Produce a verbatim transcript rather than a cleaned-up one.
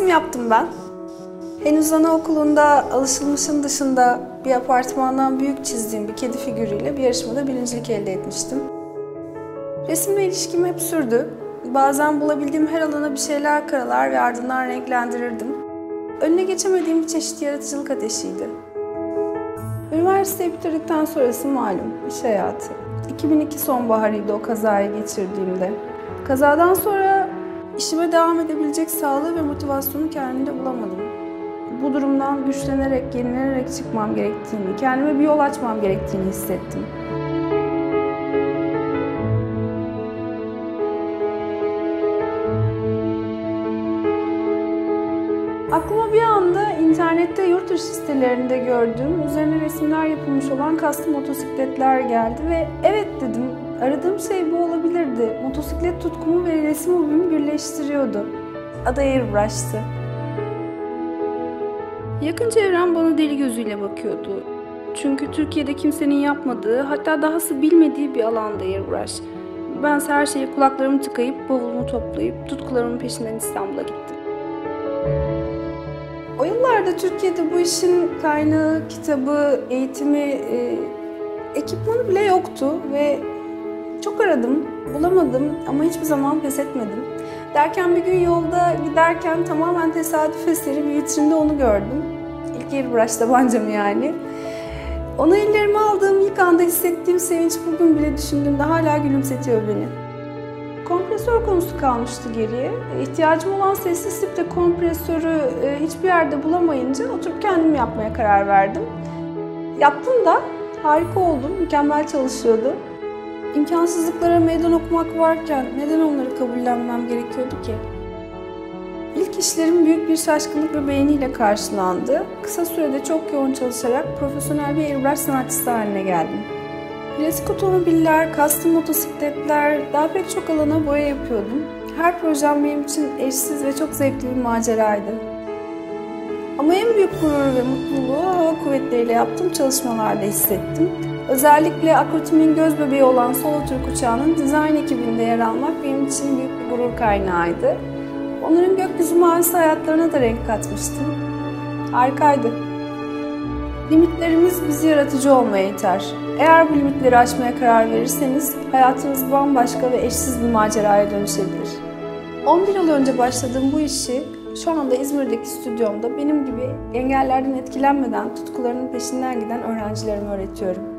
resim yaptım ben. Henüz anaokulunda alışılmışın dışında bir apartmandan büyük çizdiğim bir kedi figürüyle bir yarışmada birincilik elde etmiştim. Resimle ilişkim hep sürdü. Bazen bulabildiğim her alana bir şeyler karalar ve ardından renklendirirdim. Önüne geçemediğim bir çeşit yaratıcılık ateşiydi. Üniversiteyi bitirdikten sonrası malum iş hayatı. iki bin iki sonbaharıydı o kazayı geçirdiğimde. Kazadan sonra işime devam edebilecek sağlığı ve motivasyonu kendimde bulamadım. Bu durumdan güçlenerek, yenilenerek çıkmam gerektiğini, kendime bir yol açmam gerektiğini hissettim. Aklıma bir anda internette yurt dışı sitelerinde gördüğüm, üzerine resimler yapılmış olan custom motosikletler geldi ve evet dedim, aradığım şey bu olabilirdi. Motosiklet tutkumu ve resim hobimi birleştiriyordu. Adı Airbrush'tı. Yakın çevrem bana deli gözüyle bakıyordu. Çünkü Türkiye'de kimsenin yapmadığı, hatta dahası bilmediği bir alanda Airbrush. Bense her şeye kulaklarımı tıkayıp, bavulumu toplayıp, tutkularımın peşinden İstanbul'a gittim. O yıllarda Türkiye'de bu işin kaynağı, kitabı, eğitimi, e, ekipmanı bile yoktu ve çok aradım, bulamadım ama hiçbir zaman pes etmedim. Derken bir gün yolda giderken tamamen tesadüf eseri bir vitrinde onu gördüm. İlk Airbrush tabancam yani. Onu ellerime aldığım ilk anda hissettiğim sevinç bugün bile düşündüğümde hala gülümsetiyor beni. Kompresör konusu kalmıştı geriye. İhtiyacım olan sessiz tipte kompresörü hiçbir yerde bulamayınca oturup kendim yapmaya karar verdim. Yaptım da harika oldu, mükemmel çalışıyordu. İmkansızlıklara meydan okumak varken neden onları kabullenmem gerekiyordu ki? İlk işlerim büyük bir şaşkınlık ve beğeniyle karşılandı. Kısa sürede çok yoğun çalışarak profesyonel bir airbrush sanatçısı haline geldim. Klasik otomobiller, custom motosikletler, daha pek çok alana boya yapıyordum. Her projem benim için eşsiz ve çok zevkli bir maceraydı. Ama en büyük gurur ve mutluluğu hava kuvvetleriyle yaptığım çalışmalarda hissettim. Özellikle Akrotim'in göz bebeği olan Solo Türk uçağının dizayn ekibinde yer almak benim için büyük bir gurur kaynağıydı. Onların gökyüzü mavisi hayatlarına da renk katmıştım. Harikaydı. Limitlerimiz bizi yaratıcı olmaya iter. Eğer bu limitleri aşmaya karar verirseniz hayatınız bambaşka ve eşsiz bir maceraya dönüşebilir. on bir yıl önce başladığım bu işi şu anda İzmir'deki stüdyomda benim gibi engellerden etkilenmeden tutkularının peşinden giden öğrencilerime öğretiyorum.